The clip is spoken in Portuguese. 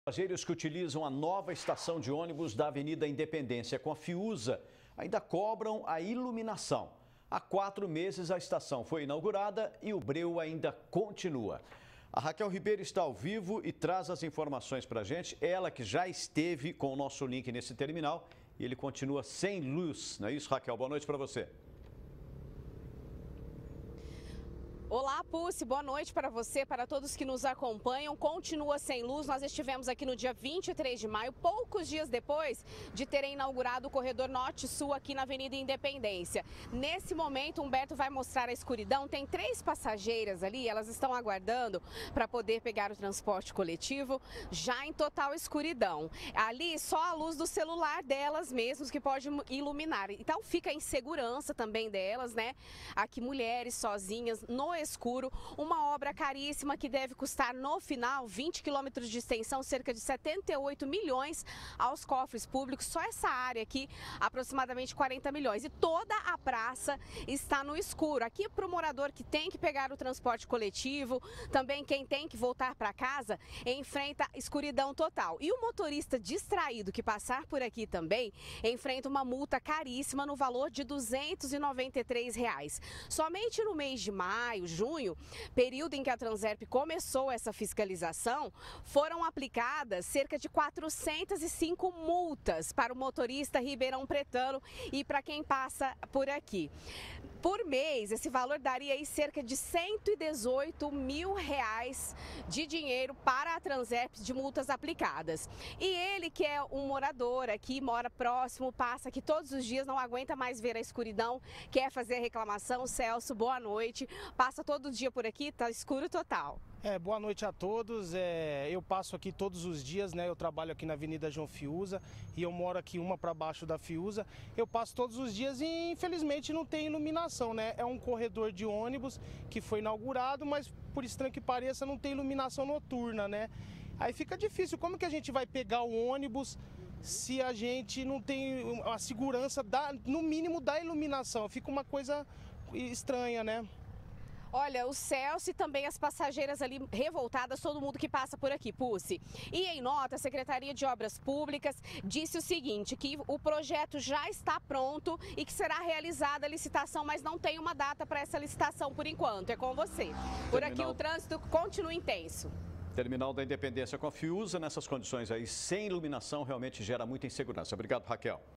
Passageiros que utilizam a nova estação de ônibus da Avenida Independência com a Fiuza ainda cobram a iluminação. Há 4 meses a estação foi inaugurada e o breu ainda continua. A Raquel Ribeiro está ao vivo e traz as informações para a gente. Ela que já esteve com o nosso link nesse terminal e ele continua sem luz. Não é isso, Raquel? Boa noite para você. Olá, Pussi, boa noite para você, para todos que nos acompanham. Continua sem luz, nós estivemos aqui no dia 23 de maio, poucos dias depois de terem inaugurado o corredor Norte-Sul aqui na Avenida Independência. Nesse momento, Humberto vai mostrar a escuridão, tem 3 passageiras ali, elas estão aguardando para poder pegar o transporte coletivo, já em total escuridão. Ali, só a luz do celular delas mesmas que pode iluminar, então fica a insegurança também delas, né? Aqui mulheres sozinhas, no escuro, uma obra caríssima que deve custar no final 20 quilômetros de extensão, cerca de 78 milhões aos cofres públicos, só essa área aqui aproximadamente 40 milhões e toda a praça está no escuro. Aqui para o morador que tem que pegar o transporte coletivo, também quem tem que voltar para casa, enfrenta escuridão total. E o motorista distraído que passar por aqui também enfrenta uma multa caríssima no valor de R$ 293. Somente no mês de maio, junho, período em que a Transerp começou essa fiscalização, foram aplicadas cerca de 405 multas para o motorista ribeirão pretano e para quem passa por aqui. Por mês, esse valor daria aí cerca de R$ 118 mil de dinheiro para a Transerp de multas aplicadas. E ele, que é um morador aqui, mora próximo, passa aqui todos os dias, não aguenta mais ver a escuridão, quer fazer a reclamação. Celso, boa noite. Passa todo dia por aqui, tá escuro total. Boa noite a todos. Eu passo aqui todos os dias, né? Eu trabalho aqui na Avenida João Fiuza e eu moro aqui uma para baixo da Fiuza. Eu passo todos os dias e infelizmente não tem iluminação, né? É um corredor de ônibus que foi inaugurado, mas por estranho que pareça não tem iluminação noturna, né? Aí fica difícil, como que a gente vai pegar o ônibus se a gente não tem a segurança, no mínimo, da iluminação? Fica uma coisa estranha, né? Olha, o Celso e também as passageiras ali revoltadas, todo mundo que passa por aqui, Pussi. E em nota, a Secretaria de Obras Públicas disse o seguinte, que o projeto já está pronto e que será realizada a licitação, mas não tem uma data para essa licitação por enquanto. É com você. Por aqui o trânsito continua intenso. Terminal da Independência com a Fiuza, nessas condições aí, sem iluminação, realmente gera muita insegurança. Obrigado, Raquel.